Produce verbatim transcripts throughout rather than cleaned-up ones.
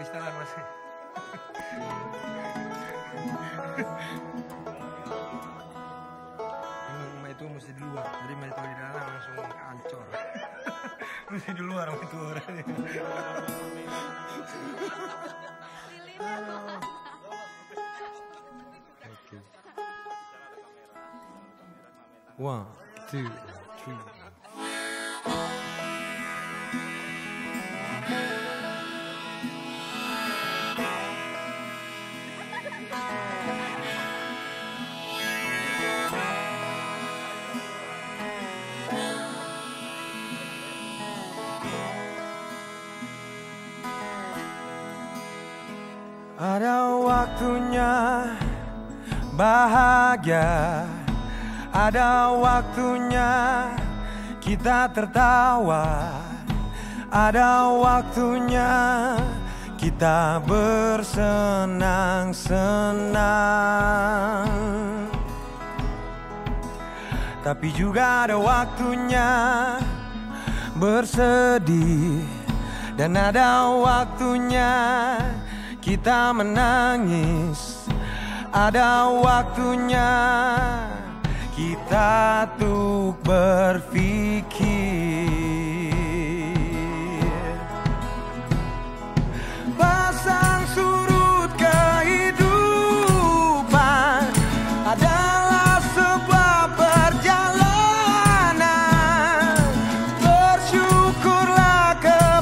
setelan masih. Emang itu mesti di luar, jadi main di dalam langsung ancur. Mesti di luar itu orangnya. Okay. One, two, three. Ada waktunya bahagia, ada waktunya kita tertawa, ada waktunya kita bersenang-senang. Tapi juga ada waktunya bersedih, dan ada waktunya kita menangis, ada waktunya kita tuh berpikir. Pasang surut kehidupan adalah sebuah perjalanan. Bersyukurlah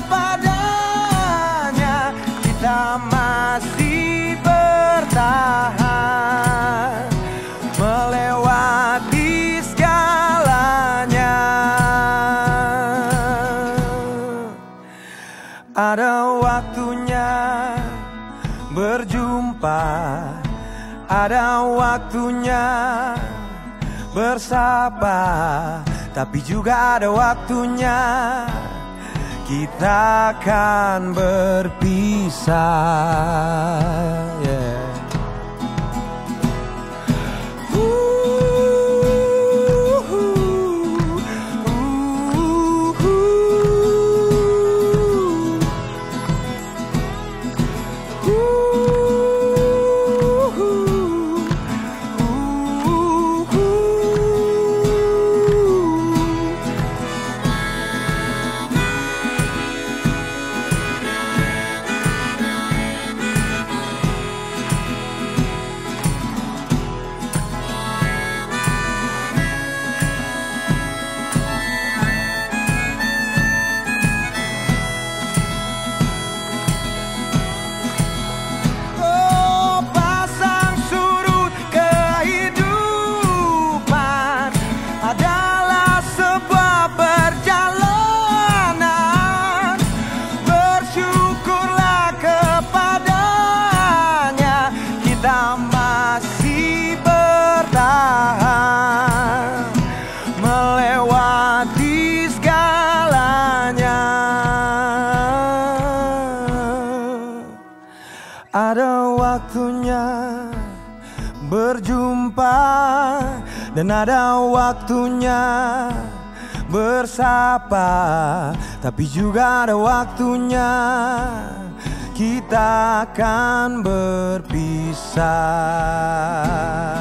kepadanya, kita masih bertahan melewati segalanya. Ada waktunya berjumpa, ada waktunya bersapa, tapi juga ada waktunya kita akan berpisah. Yeah. Masih bertahan melewati segalanya. Ada waktunya berjumpa, dan ada waktunya bersapa, tapi juga ada waktunya kita akan berpisah.